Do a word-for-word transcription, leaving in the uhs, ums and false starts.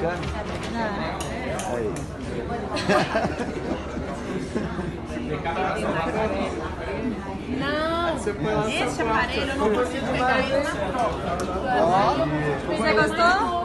americano? Não. Aí. Não, esse aparelho eu não consigo pegar ele na prova. Você gostou?